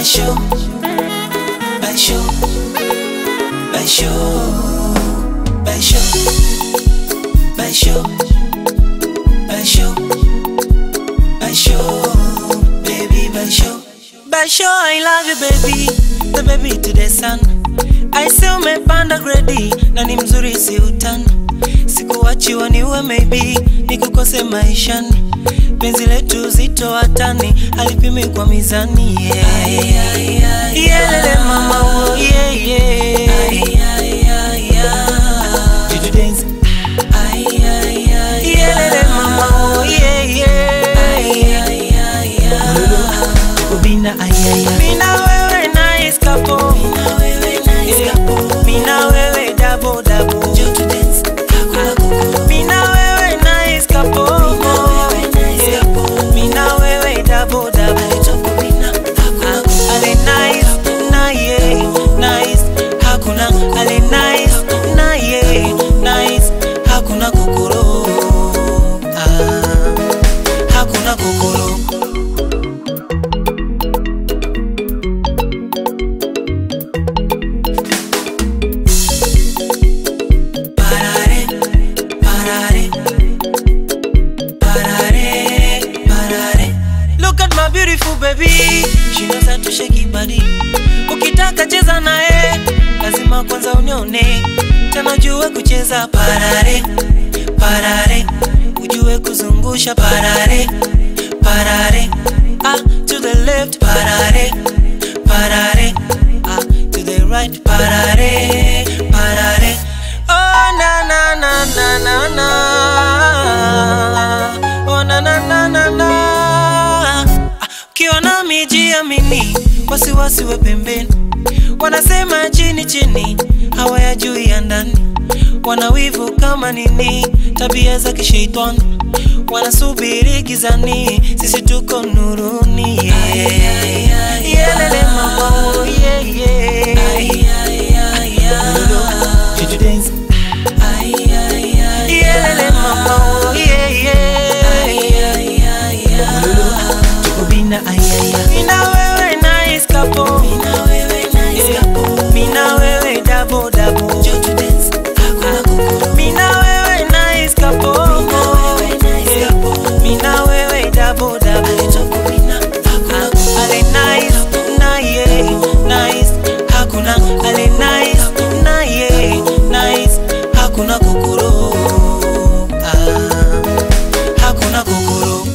Baisho, baisho, baisho, baisho, baisho, baisho, baisho, baby baisho. Baisho, I love you baby, the baby to the sun. I say umepanda grade na ni mzuri si utani. Sikuachi waniwe maybe nikukose maishani. Penzi letu zito hatani alipimi kwa mizani. Yelele mama oh yeah yeah. Did you dance? Yelele mama oh yeah yeah. Bina Bina wewe nice couple. Bina wewe double double. Bina wewe nice couple. Bina wewe double double. Ale nice na ye nice hakuna. Ale nice na ye nice hakuna kokoro. Hakuna kokoro. Look at my beautiful baby, she knows how to shake it body. Ukitaka cheza nae, lazima kwanza unione. Tena jue kucheza parare, parare. Ujue kuzungusha parare, parare. Ah, to the left parare, parare. Ah, to the right parare, parare. Oh na na na na na na. Oh na na na na na. Kiona mijiamini, wasiwasi we pembeni. Wanasema chini chini, hawayajui ya ndani. Wanawivu kama nini, tabia za kishaitani. Wanasubiri gizani, sisi tuko nuruni. Yelele mama oh yeah yeah. Did you dance? Yelele mama oh yeah yeah. Bina Bina wewe nice couple. Bina wewe double double. Bina wewe nice couple. Bina wewe double double. Ale nice na ye nice hakuna. Ale nice na ye nice hakuna kokoro. Hakuna kokoro.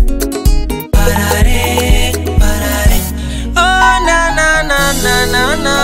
Na na na